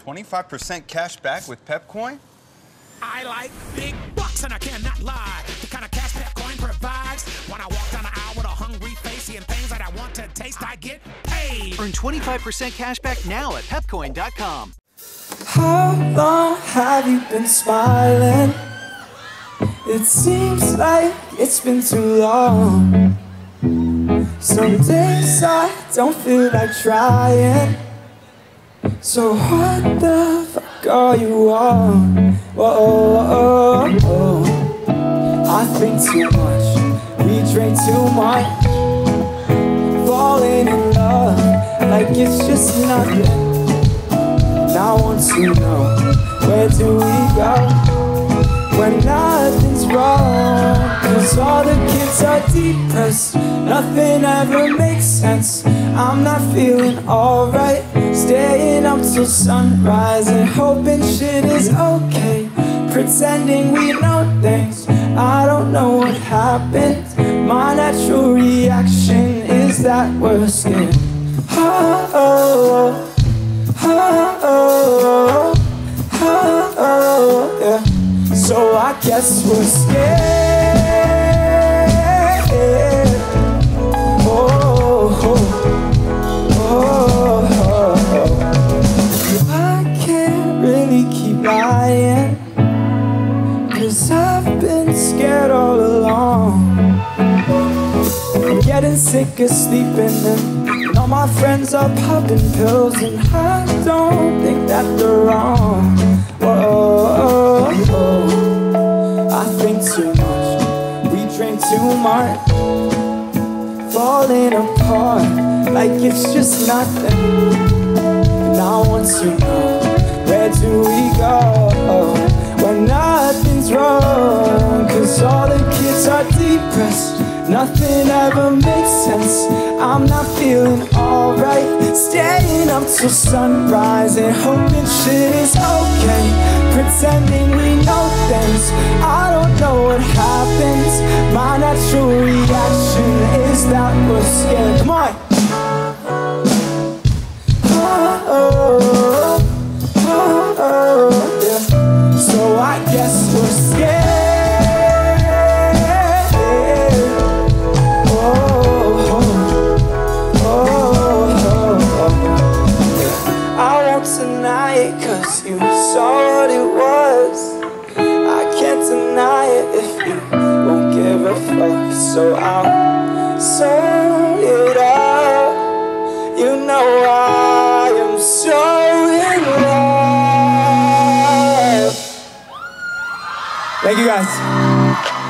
25% cash back with Pepcoin? I like big bucks and I cannot lie. The kind of cash Pepcoin provides. When I walk down the aisle with a hungry face, seeing things that I want to taste, I get paid. Earn 25% cash back now at Pepcoin.com. How long have you been smiling? It seems like it's been too long. Some days I don't feel like trying. So what the fuck are you on? Whoa, I think too much, we drink too much. Falling in love like it's just nothing. Now I want to know, where do we go when nothing's wrong? Cause all the kids are depressed, nothing ever makes sense. I'm not feeling alright, staying up till sunrise and hoping shit is okay, pretending we know things. I don't know what happened, my natural reaction is that we're scared. Yeah. So I guess we're scared. I can't really keep lying, cause I've been scared all along. I'm getting sick of sleeping and all my friends are popping pills, and I don't think that they're wrong. Whoa, I think too much, we drink too much. Falling apart like it's just nothing. And I want to know, where do we go when nothing's wrong? Cause all the kids are depressed, nothing ever makes sense. I'm not feeling alright, staying up till sunrise and hoping shit is okay, pretending we know things. I don't know what happens, my natural reaction is that we're scared. Come on! Yeah. So I guess we're scared. Tonight, cause you saw what it was. I can't deny it if you won't give a fuck. So I'll sew it up. You know I am so in love. Thank you guys.